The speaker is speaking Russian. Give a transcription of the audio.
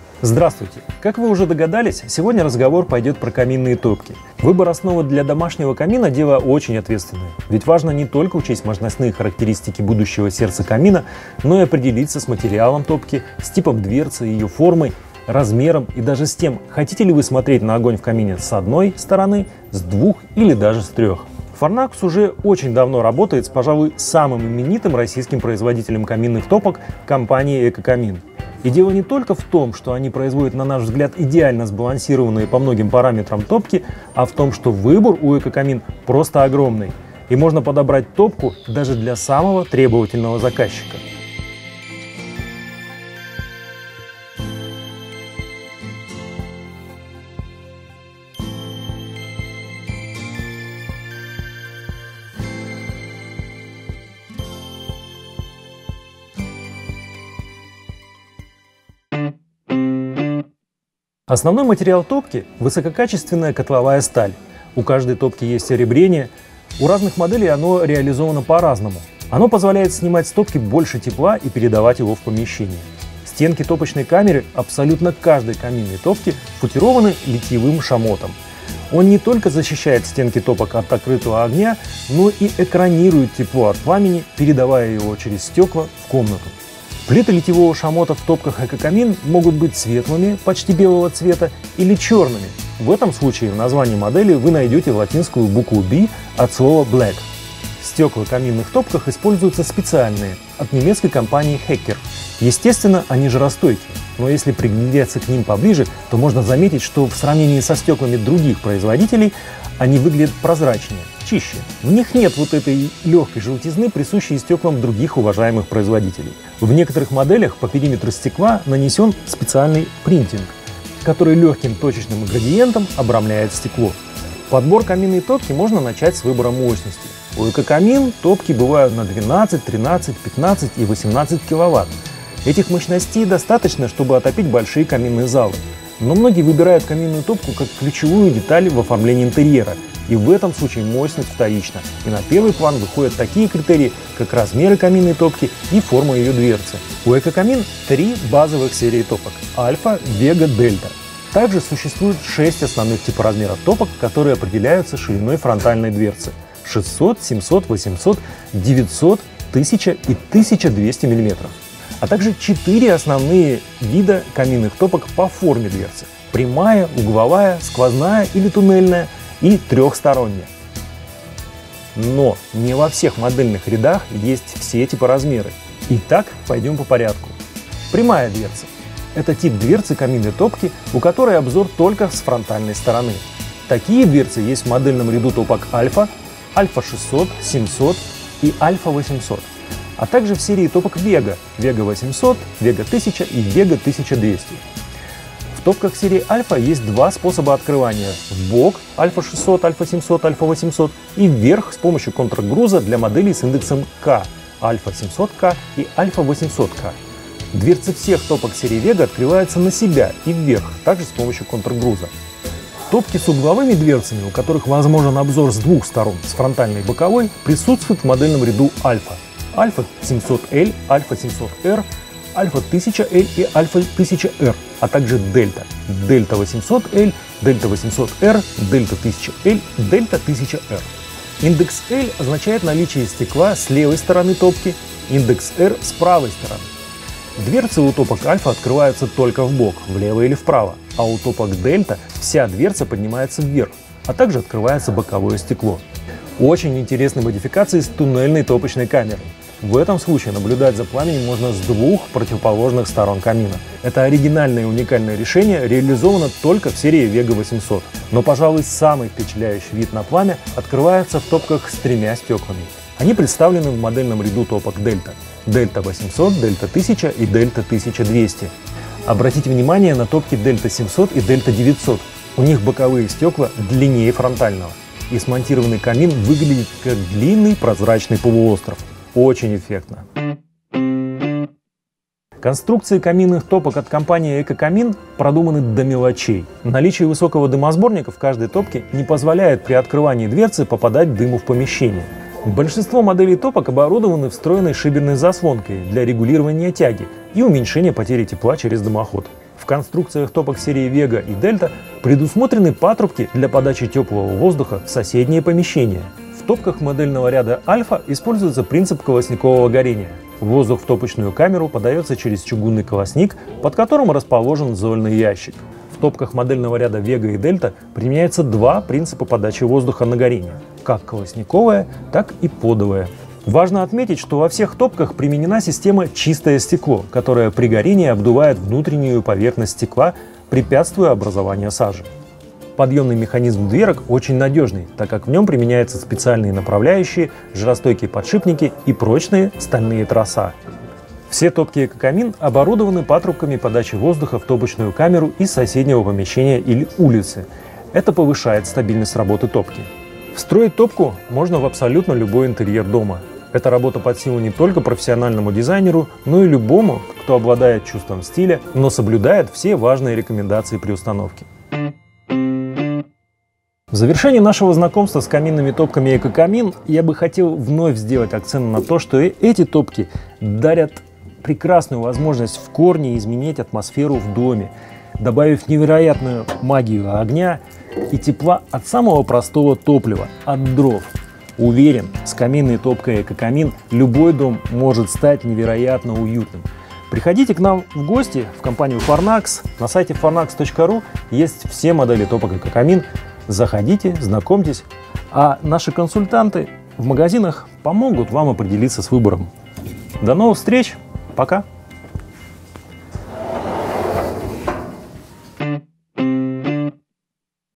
Здравствуйте! Как вы уже догадались, сегодня разговор пойдет про каминные топки. Выбор основы для домашнего камина – дело очень ответственное. Ведь важно не только учесть мощностные характеристики будущего сердца камина, но и определиться с материалом топки, с типом дверцы, ее формой, размером и даже с тем, хотите ли вы смотреть на огонь в камине с одной стороны, с двух или даже с трех. Форнакс уже очень давно работает с, пожалуй, самым именитым российским производителем каминных топок – компанией «Экокамин». И дело не только в том, что они производят, на наш взгляд, идеально сбалансированные по многим параметрам топки, а в том, что выбор у «Экокамин» просто огромный. И можно подобрать топку даже для самого требовательного заказчика. Основной материал топки – высококачественная котловая сталь. У каждой топки есть серебрение. У разных моделей оно реализовано по-разному. Оно позволяет снимать с топки больше тепла и передавать его в помещение. Стенки топочной камеры абсолютно каждой каминной топки футированы литьевым шамотом. Он не только защищает стенки топок от открытого огня, но и экранирует тепло от пламени, передавая его через стекла в комнату. Плиты литьевого шамота в топках «Экокамин» могут быть светлыми, почти белого цвета, или черными. В этом случае в названии модели вы найдете латинскую букву B от слова black. Стекла в каминных топках используются специальные, от немецкой компании Hecker. Естественно, они жаростойкие, но если приглядеться к ним поближе, то можно заметить, что в сравнении со стеклами других производителей они выглядят прозрачнее, чище. В них нет вот этой легкой желтизны, присущей стеклам других уважаемых производителей. В некоторых моделях по периметру стекла нанесен специальный принтинг, который легким точечным градиентом обрамляет стекло. Подбор каминной топки можно начать с выбора мощности. У «Экокамин» топки бывают на 12, 13, 15 и 18 кВт. Этих мощностей достаточно, чтобы отопить большие каминные залы. Но многие выбирают каминную топку как ключевую деталь в оформлении интерьера. И в этом случае мощность вторична. И на первый план выходят такие критерии, как размеры каминной топки и форма ее дверцы. У «Экокамин» 3 базовых серии топок – Альфа, Вега, Дельта. Также существует 6 основных типоразмеров топок, которые определяются шириной фронтальной дверцы – 600, 700, 800, 900, 1000 и 1200 мм. А также 4 основные вида каминных топок по форме дверцы – прямая, угловая, сквозная или туннельная и трехсторонняя. Но не во всех модельных рядах есть все типоразмеры. Итак, пойдем по порядку. Прямая дверца – это тип дверцы каминной топки, у которой обзор только с фронтальной стороны. Такие дверцы есть в модельном ряду топок Альфа, Альфа 600, 700 и Альфа 800. А также в серии топок Вега, Вега 800, Вега 1000 и Вега 1200. В топках серии Альфа есть два способа открывания – в бок Альфа 600, Альфа 700, Альфа 800 и вверх с помощью контргруза для моделей с индексом К – Альфа 700К и Альфа 800К. Дверцы всех топок серии Вега открываются на себя и вверх, также с помощью контргруза. Топки с угловыми дверцами, у которых возможен обзор с двух сторон, с фронтальной и боковой, присутствуют в модельном ряду Альфа. Альфа 700L, Альфа 700R, Альфа 1000L и Альфа 1000R, а также Дельта. Дельта 800L, Дельта 800R, Дельта 1000L, Дельта 1000R. Индекс L означает наличие стекла с левой стороны топки, индекс R с правой стороны. Дверцы у топок Альфа открываются только в бок, влево или вправо, а у топок Дельта вся дверца поднимается вверх, а также открывается боковое стекло. Очень интересные модификации с туннельной топочной камерой. В этом случае наблюдать за пламенем можно с двух противоположных сторон камина. Это оригинальное и уникальное решение реализовано только в серии Вега 800. Но, пожалуй, самый впечатляющий вид на пламя открывается в топках с 3 стеклами. Они представлены в модельном ряду топок Дельта. Дельта 800, Дельта 1000 и Дельта 1200. Обратите внимание на топки Дельта 700 и Дельта 900. У них боковые стекла длиннее фронтального. И смонтированный камин выглядит как длинный прозрачный полуостров. Очень эффектно. Конструкции каминных топок от компании «Экокамин» продуманы до мелочей. Наличие высокого дымосборника в каждой топке не позволяет при открывании дверцы попадать дыму в помещение. Большинство моделей топок оборудованы встроенной шиберной заслонкой для регулирования тяги и уменьшения потери тепла через дымоход. В В конструкциях топок серии Vega и Delta предусмотрены патрубки для подачи теплого воздуха в соседние помещения. В топках модельного ряда Альфа используется принцип колосникового горения. Воздух в топочную камеру подается через чугунный колосник, под которым расположен зольный ящик. В топках модельного ряда Vega и Delta применяются два принципа подачи воздуха на горение – как колосниковое, так и подовое. Важно отметить, что во всех топках применена система «чистое стекло», которая при горении обдувает внутреннюю поверхность стекла, препятствуя образованию сажи. Подъемный механизм дверок очень надежный, так как в нем применяются специальные направляющие, жиростойкие подшипники и прочные стальные троса. Все топки «Экокамин» оборудованы патрубками подачи воздуха в топочную камеру из соседнего помещения или улицы. Это повышает стабильность работы топки. Встроить топку можно в абсолютно любой интерьер дома. Эта работа под силу не только профессиональному дизайнеру, но и любому, кто обладает чувством стиля, но соблюдает все важные рекомендации при установке. В завершении нашего знакомства с каминными топками «Экокамин» я бы хотел вновь сделать акцент на то, что эти топки дарят прекрасную возможность в корне изменить атмосферу в доме, добавив невероятную магию огня и тепла от самого простого топлива, от дров. Уверен, с каминной топкой «Экокамин» любой дом может стать невероятно уютным. Приходите к нам в гости в компанию Fornax. На сайте fornax.ru есть все модели топок «Экокамин». Заходите, знакомьтесь, а наши консультанты в магазинах помогут вам определиться с выбором. До новых встреч, пока!